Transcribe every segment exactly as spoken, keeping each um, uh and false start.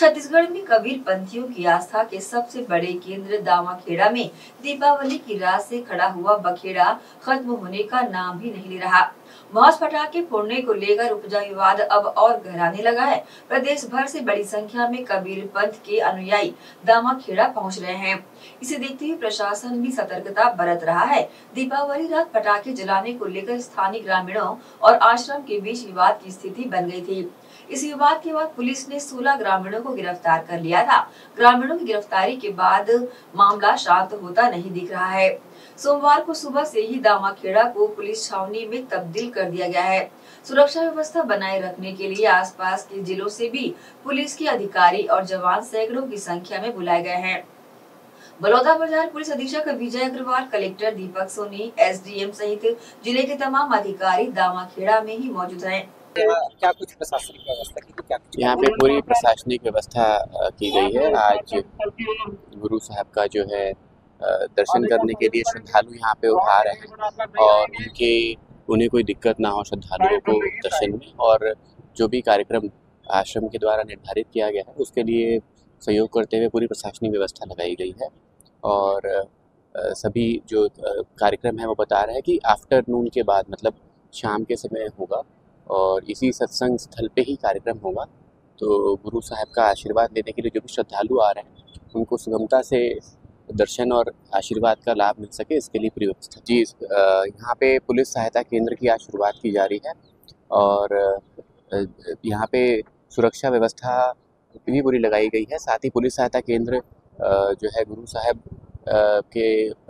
छत्तीसगढ़ में कबीर पंथियों की आस्था के सबसे बड़े केंद्र दामाखेड़ा में दीपावली की रात से खड़ा हुआ बखेड़ा खत्म होने का नाम भी नहीं ले रहा। मौज पटाखे फोड़ने को लेकर उपजा विवाद अब और गहराने लगा है। प्रदेश भर से बड़ी संख्या में कबीर पंथ के अनुयायी दामाखेड़ा पहुंच रहे हैं। इसे देखते हुए प्रशासन भी सतर्कता बरत रहा है। दीपावली रात पटाखे जलाने को लेकर स्थानीय ग्रामीणों और आश्रम के बीच विवाद की स्थिति बन गई थी। इस विवाद के बाद पुलिस ने सोलह ग्रामीणों को गिरफ्तार कर लिया था। ग्रामीणों की गिरफ्तारी के बाद मामला शांत होता नहीं दिख रहा है। सोमवार को सुबह से ही दामाखेड़ा को पुलिस छावनी में तब्दील कर दिया गया है। सुरक्षा व्यवस्था बनाए रखने के लिए आसपास के जिलों से भी पुलिस के अधिकारी और जवान सैकड़ों की संख्या में बुलाए गए हैं। बलौदाबाजार पुलिस अधीक्षक विजय अग्रवाल, कलेक्टर दीपक सोनी, एसडीएम सहित जिले के तमाम अधिकारी दामाखेड़ा में ही मौजूद हैं। क्या कुछ प्रशासनिक व्यवस्था की? क्या यहाँ पे पूरी प्रशासनिक व्यवस्था की गई है। आज गुरु साहब का जो है दर्शन करने के लिए श्रद्धालु यहाँ पे आ रहे हैं और उनके उन्हें कोई दिक्कत ना हो श्रद्धालुओं को दर्शन में, और जो भी कार्यक्रम आश्रम के द्वारा निर्धारित किया गया है उसके लिए सहयोग करते हुए पूरी प्रशासनिक व्यवस्था लगाई गई है। और सभी जो कार्यक्रम है वो बता रहे हैं कि आफ्टरनून के बाद मतलब शाम के समय होगा और इसी सत्संग स्थल पे ही कार्यक्रम होगा। तो गुरु साहब का आशीर्वाद लेने के लिए जो भी श्रद्धालु आ रहे हैं उनको सुगमता से दर्शन और आशीर्वाद का लाभ मिल सके, इसके लिए पूरी व्यवस्था। जी, यहाँ पे पुलिस सहायता केंद्र की आज शुरुआत की जा रही है और यहाँ पे सुरक्षा व्यवस्था भी पूरी लगाई गई है। साथ ही पुलिस सहायता केंद्र जो है गुरु साहब के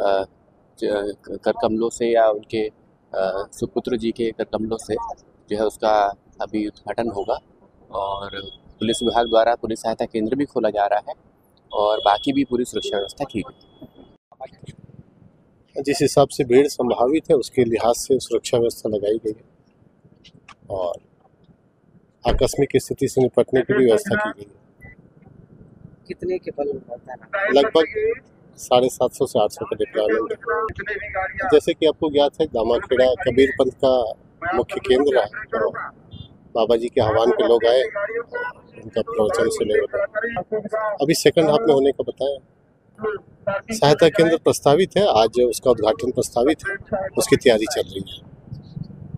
कर कमलों से या उनके सुपुत्र जी के कर कमलों से जो है उसका अभी उद्घाटन होगा और पुलिस विभाग द्वारा पुलिस सहायता केंद्र भी खोला जा रहा है और बाकी भी पूरी सुरक्षा व्यवस्था की गई। जिस हिसाब से भीड़ संभावित है उसके लिहाज से सुरक्षा व्यवस्था लगाई गई है और आकस्मिक स्थिति से निपटने की भी व्यवस्था की गई है। कितने के बल होता है? लगभग साढ़े सात सौ से आठ सौ का डिप्लॉयमेंट है। जैसे कि आपको ज्ञात है, दामाखेड़ा कबीर पंथ का मुख्य केंद्र है। तो बाबा जी के आह्वान पे लोग आए, उनका प्रवचन सुने। अभी सेकंड हाफ में होने का बताया। सहायता केंद्र प्रस्तावित है, आज उसका उद्घाटन प्रस्तावित है, उसकी तैयारी चल रही है।